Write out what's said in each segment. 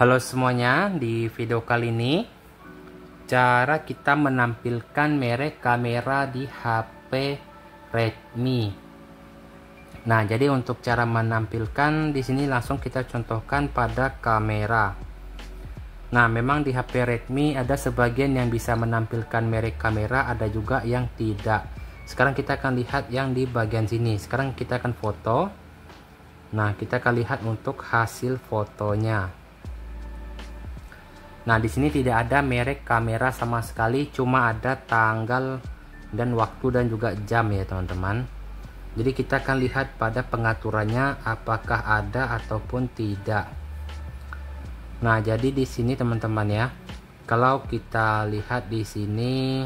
Halo semuanya, di video kali ini cara kita menampilkan merek kamera di HP Redmi. Nah, jadi untuk cara menampilkan di sini langsung kita contohkan pada kamera. Nah, memang di HP Redmi ada sebagian yang bisa menampilkan merek kamera, ada juga yang tidak. Sekarang kita akan lihat yang di bagian sini. Sekarang kita akan foto. Nah, kita akan lihat untuk hasil fotonya. Nah, di sini tidak ada merek kamera sama sekali, cuma ada tanggal dan waktu dan juga jam ya teman-teman. Jadi kita akan lihat pada pengaturannya apakah ada ataupun tidak. Nah, jadi di sini teman-teman ya, kalau kita lihat di sini,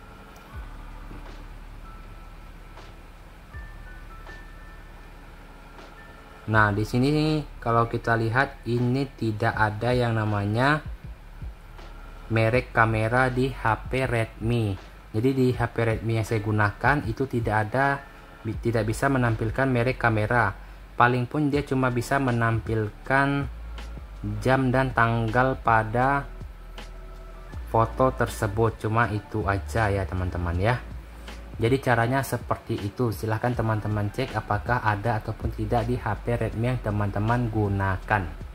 nah di sini kalau kita lihat ini tidak ada yang namanya merek kamera di HP Redmi. Jadi di HP Redmi yang saya gunakan itu tidak bisa menampilkan merek kamera. Paling pun dia cuma bisa menampilkan jam dan tanggal pada foto tersebut. Cuma itu aja ya teman-teman ya. Jadi caranya seperti itu. Silahkan teman-teman cek apakah ada ataupun tidak di HP Redmi yang teman-teman gunakan.